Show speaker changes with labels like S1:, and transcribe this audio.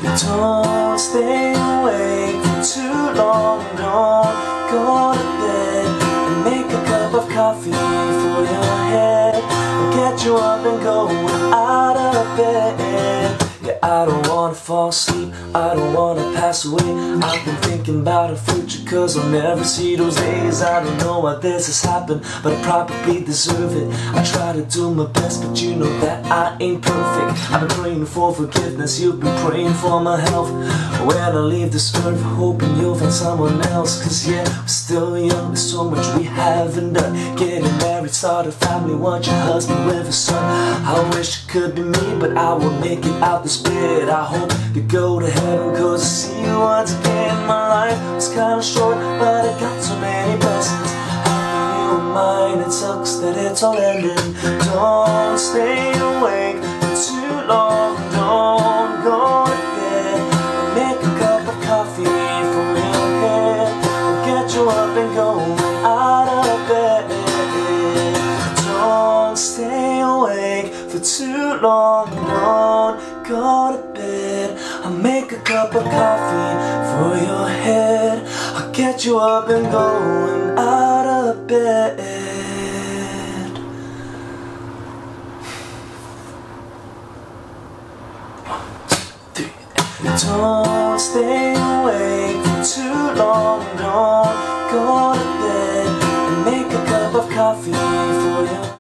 S1: Don't stay awake for too long. Don't go to bed and make a cup of coffee for your head. I'll get you up and going out of bed. Yeah, I don't wanna fall asleep, I don't wanna pass away. I've been thinking about the future, cause I'll never see those days. I don't know why this has happened, but I probably deserve it. I try to do my best, but you know that I ain't perfect. I've been praying for forgiveness, you've been praying for my health. When I leave this earth, hoping you'll find someone else. Cause yeah, we're still young, there's so much we haven't done. Getting married, start a family, want your husband with a son. I wish it could be me, but I won't make it out this bed. I hope you go to heaven, cause I see you once again. My life was kinda short, but I got so many blessings. Having you in mind, it sucks that it's all ending. Don't stay awake for too long, don't go to bed. Make a cup of coffee for your head. I'll get you up and going out of bed. Don't stay awake for too long, don't go to bed. I'll make a cup of coffee for your head. I'll get you up and going out of bed. Don't stay awake for too long, don't go to bed and make a cup of coffee for your